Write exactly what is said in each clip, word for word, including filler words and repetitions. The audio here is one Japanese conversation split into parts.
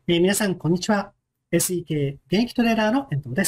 えー皆さん、こんにちは。エスイーケー 現役トレーダーの遠藤です。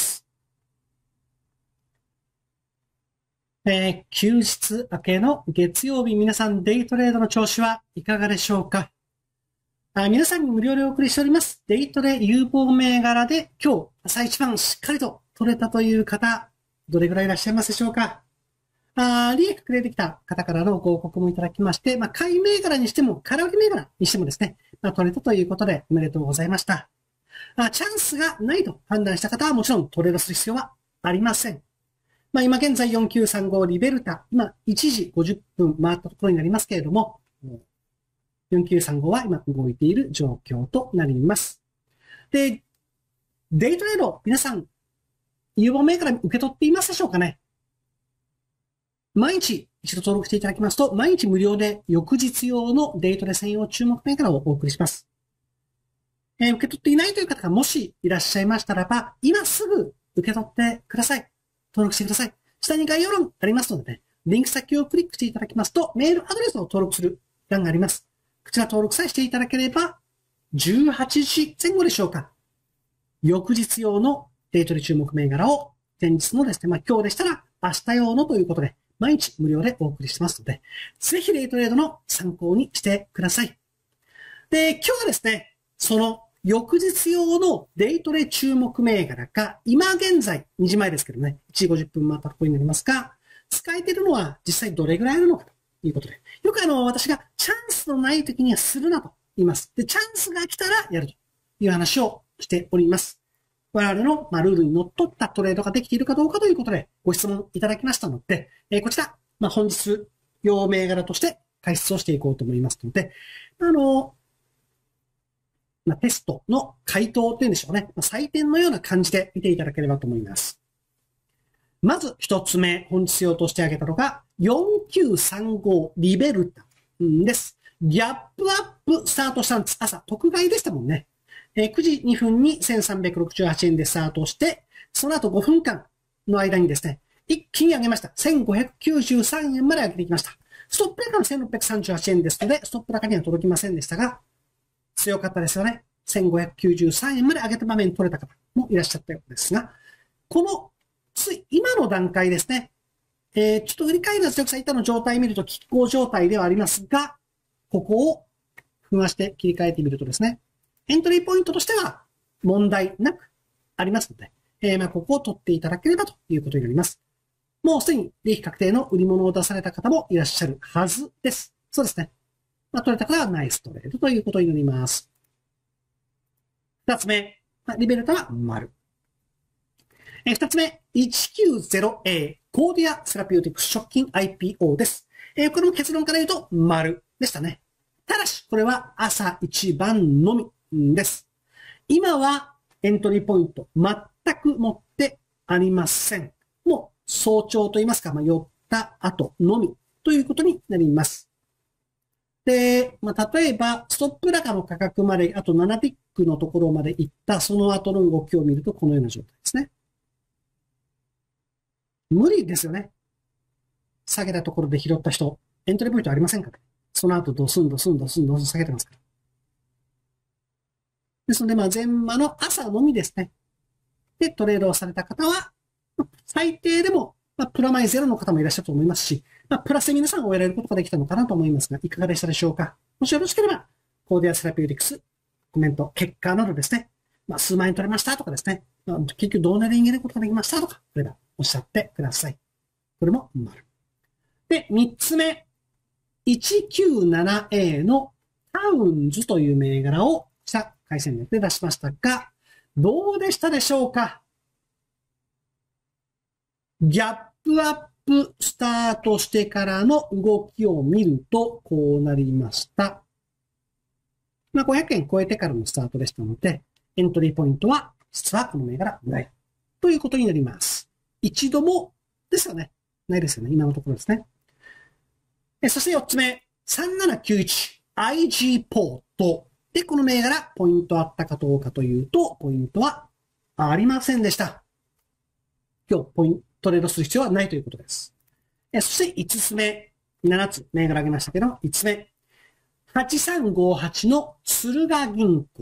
えー休日明けの月曜日、皆さん、デイトレードの調子はいかがでしょうか？あ皆さんに無料でお送りしております。デイトレ有望銘柄で今日朝一番しっかりと取れたという方、どれぐらいいらっしゃいますでしょうか？あ利益くれてきた方からのご報告もいただきまして、まあ、買い銘柄にしても、空売り銘柄にしてもですね、まあ、取れたということでおめでとうございました。あチャンスがないと判断した方はもちろんトレードする必要はありません。まあ、今現在よんきゅうさんごリベルタ、今いちじごじゅっぷん回ったところになりますけれども、よんきゅうさんごは今動いている状況となります。で、デイトレード、皆さん、有望銘柄受け取っていますでしょうかね？毎日一度登録していただきますと、毎日無料で翌日用のデイトレ専用注目銘柄をお送りします。えー、受け取っていないという方がもしいらっしゃいましたらば、今すぐ受け取ってください。登録してください。下に概要欄ありますのでね、リンク先をクリックしていただきますと、メールアドレスを登録する欄があります。こちら登録さえしていただければ、じゅうはちじぜん後でしょうか。翌日用のデイトレ注目銘柄を前日のですね、まあ今日でしたら明日用のということで、毎日無料でお送りしてますので、ぜひデイトレードの参考にしてください。で、今日はですね、その翌日用のデイトレ注目銘柄が、今現在にじまえですけどね、いちじごじゅっぷん回ったところになりますが、使えているのは実際どれぐらいあるのかということで、よくあの、私がチャンスのない時にはするなと言います。で、チャンスが来たらやるという話をしております。我々の、まあ、ルールにのっとったトレードができているかどうかということでご質問いただきましたので、えー、こちら、まあ、本日用銘柄として解説をしていこうと思いますので、あの、まあ、テストの回答というんでしょうね。まあ、採点のような感じで見ていただければと思います。まず一つ目、本日用として挙げたのが、よんきゅうさんごリベルタです。ギャップアップスタートしたんです。朝、特買いでしたもんね。えー、くじにふんにせんさんびゃくろくじゅうはちえんでスタートして、その後ごふんかんの間にですね、一気に上げました。せんごひゃくきゅうじゅうさんえんまで上げていきました。ストップ高のせんろっぴゃくさんじゅうはちえんですので、ストップ高には届きませんでしたが、強かったですよね。せんごひゃくきゅうじゅうさんえんまで上げた場面取れた方もいらっしゃったようですが、この、つい、今の段階ですね。えー、ちょっと売り買いの強さ板の状態見ると拮抗状態ではありますが、ここを踏まして切り替えてみるとですね、エントリーポイントとしては問題なくありますので、えー、まあここを取っていただければということになります。もうすでに利益確定の売り物を出された方もいらっしゃるはずです。そうですね。まあ、取れた方はナイストレードということになります。二つ目、リベルタは丸。え二つ目、いちきゅうゼロエー コーディアセラピューティクス直近 アイピーオー です。えー、これも結論から言うと丸でしたね。ただし、これは朝一番のみです。今はエントリーポイント全く持ってありません。もう早朝と言いますか、まあ、寄った後のみということになります。で、まあ、例えば、ストップ高の価格まで、あとななティックのところまで行った、その後の動きを見ると、このような状態ですね。無理ですよね。下げたところで拾った人、エントリーポイントありませんから。その後、ドスンドスンドスンドスン下げてますから。ですので、まあ、前場の朝のみですね。で、トレードをされた方は、最低でも、まあ、プラマイゼロの方もいらっしゃると思いますし、まあ、プラスで皆さんを終えられることができたのかなと思いますが、いかがでしたでしょうか？もしよろしければ、コーディアセラピューティクス、コメント、結果などですね、まあ、数万円取れましたとかですね、まあ、結局どうなり逃げることができましたとか、これはおっしゃってください。これも丸。で、三つ目、いちきゅうななエー のタウンズという銘柄をした回線で出しましたが、どうでしたでしょうか？ギャップアップスタートしてからの動きを見ると、こうなりました。まあ、ごひゃくえん超えてからのスタートでしたので、エントリーポイントは、実はこの銘柄ない。ということになります。一度もですよね。ないですよね。今のところですね。えそしてよっつめ、さんななきゅういちアイジー ポート。で、この銘柄、ポイントあったかどうかというと、ポイントはありませんでした。今日、ポイント、トレードする必要はないということです。えそしていつつめ、ななつ銘柄あげましたけど、いつつめ、はちさんごはちの敦賀銀行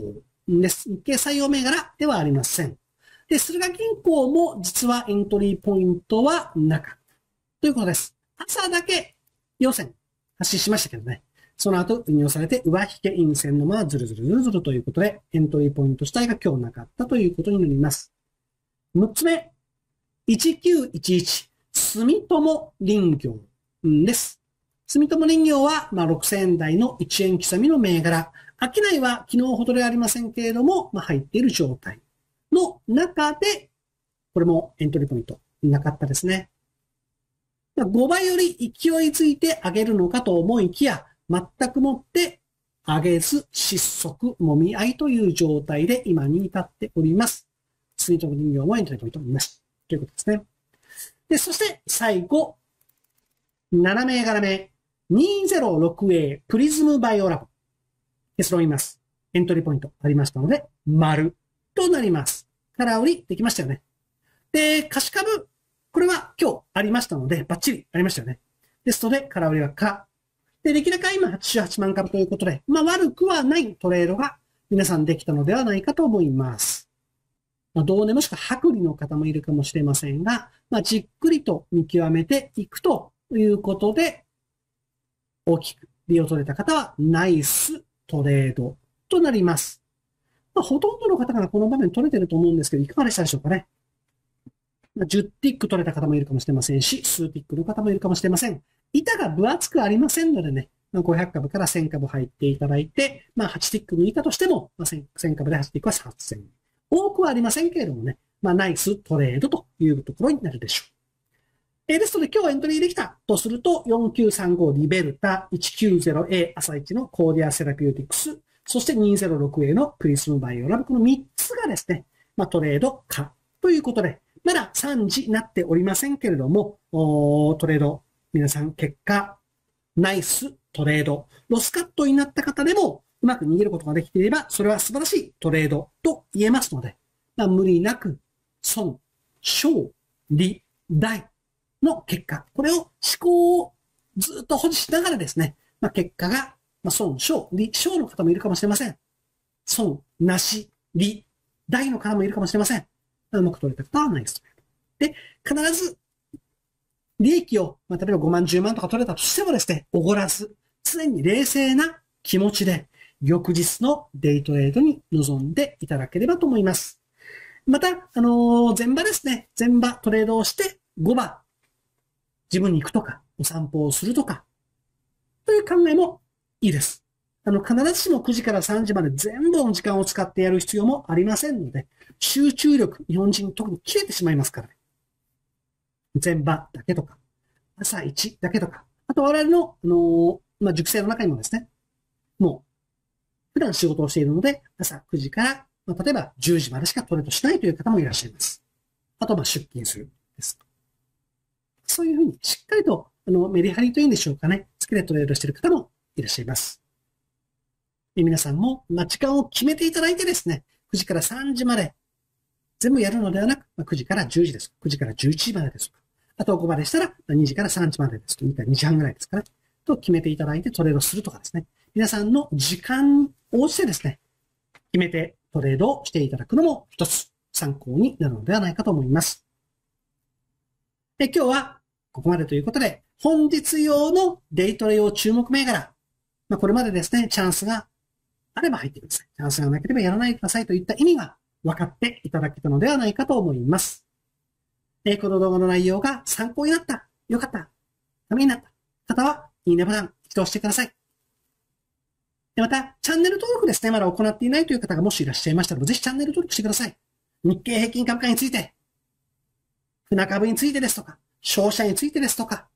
です。日経採用銘柄ではありません。で、駿河銀行も実はエントリーポイントはなかった。ということです。朝だけ陽線発信しましたけどね。その後運用されて上引け陰線のままずるずるずるずるということで、エントリーポイント自体が今日なかったということになります。むっつめ、いちきゅういちいち、住友林業です。住友林業は、まあ、ろくせんえん台のいちえん刻みの銘柄。商いは昨日ほどではありませんけれども、まあ、入っている状態の中で、これもエントリーポイントなかったですね。ごばいより勢いづいて上げるのかと思いきや、全くもって上げず失速もみ合いという状態で今に至っております。住友林業もエントリーポイントなしということですね。で、そして最後、なな銘柄目、にーぜろろくエー プリズムバイオラボ。結論言います。エントリーポイントありましたので、丸となります。空売りできましたよね。で、貸し株、これは今日ありましたので、バッチリありましたよね。ですので、空売りはか。で、出来高今はちじゅうはちまん株ということで、まあ悪くはないトレードが皆さんできたのではないかと思います。まあ、どうでもしくは薄利の方もいるかもしれませんが、まあ、じっくりと見極めていくということで、大きく利用取れた方はナイストレードとなります。まあ、ほとんどの方がこの場面取れてると思うんですけど、いかがでしたでしょうかね。まあ、じゅうティック取れた方もいるかもしれませんし、数ティックの方もいるかもしれません。板が分厚くありませんのでね、まあ、ごひゃく株からせん株入っていただいて、まあ、はちティック抜いたとしても、まあ、せん株ではちティックはさんぜん。多くはありませんけれどもね、まあ、ナイストレードというところになるでしょう。えー、ですので今日エントリーできたとすると、よんきゅうさんごリベルタ、いちきゅうゼロエー 朝一のコーディアセラピューティクス、そして にーぜろろくエー のプリスムバイオラブ、このみっつがですね、まあ、トレードかということで、まださんじになっておりませんけれども、トレード、皆さん結果、ナイストレード、ロスカットになった方でも、うまく逃げることができていれば、それは素晴らしいトレードと言えますので、まあ、無理なく、損、小、利、大の結果、これを思考をずっと保持しながらですね、まあ、結果が、まあ、損、小、利、小の方もいるかもしれません。損、なし、利、大の方もいるかもしれません。うまく取れた方はナイストレード。で、必ず、利益を、まあ、例えばごまん、じゅうまんとか取れたとしてもですね、おごらず、常に冷静な気持ちで、翌日のデイトレードに臨んでいただければと思います。また、あのー、前場ですね。前場トレードをして、ごば、自分に行くとか、お散歩をするとか、という考えもいいです。あの、必ずしもくじからさんじまで全部の時間を使ってやる必要もありませんので、集中力、日本人特に切れてしまいますからね。前場だけとか、朝いちだけとか、あと我々の、あのー、まあ、塾生の中にもですね、もう、普段仕事をしているので、朝くじから、まあ、例えばじゅうじまでしかトレードしないという方もいらっしゃいます。あと、まあ、出勤するです。そういうふうに、しっかりと、あの、メリハリというんでしょうかね、好きでトレードしている方もいらっしゃいます。で皆さんも、まあ、時間を決めていただいてですね、くじからさんじまで、全部やるのではなく、まあ、くじからじゅうじです。くじからじゅういちじまでです。あとごばでしたら、にじからさんじまでですと、にじはんぐらいですかね。と決めていただいてトレードするとかですね。皆さんの時間に応じてですね、決めてトレードをしていただくのも一つ参考になるのではないかと思います。で、今日はここまでということで、本日用のデイトレ用注目銘柄。まあ、これまでですね、チャンスがあれば入ってください。チャンスがなければやらないでくださいといった意味が分かっていただけたのではないかと思います。えー、この動画の内容が参考になった、良かった、ためになった方は、いいねボタン、起動してください。で、また、チャンネル登録ですね、まだ行っていないという方がもしいらっしゃいましたら、ぜひチャンネル登録してください。日経平均株価について、船株についてですとか、商社についてですとか、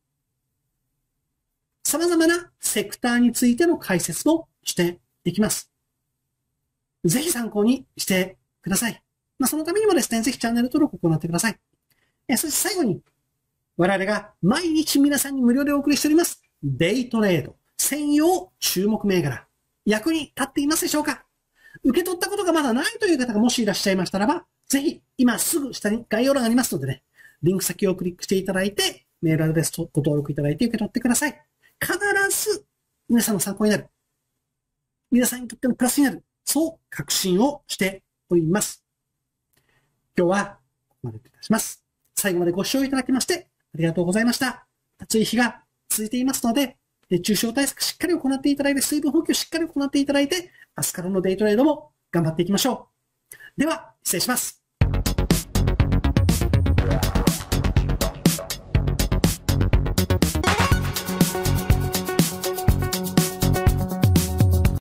様々なセクターについての解説もしていきます。ぜひ参考にしてください。まあ、そのためにもですね、ぜひチャンネル登録を行ってください。えそして最後に、我々が毎日皆さんに無料でお送りしております。デイトレード専用注目銘柄。役に立っていますでしょうか？受け取ったことがまだないという方がもしいらっしゃいましたらば、ぜひ今すぐ下に概要欄がありますのでね、リンク先をクリックしていただいて、メールアドレスとご登録いただいて受け取ってください。必ず皆さんの参考になる。皆さんにとってのプラスになる。 そう確信をしております。今日はここまでといたします。最後までご視聴いただきましてありがとうございました。暑い日が続いていますので、熱中症対策しっかり行っていただいて、水分補給しっかり行っていただいて、明日からのデイトレードも頑張っていきましょう。では、失礼します。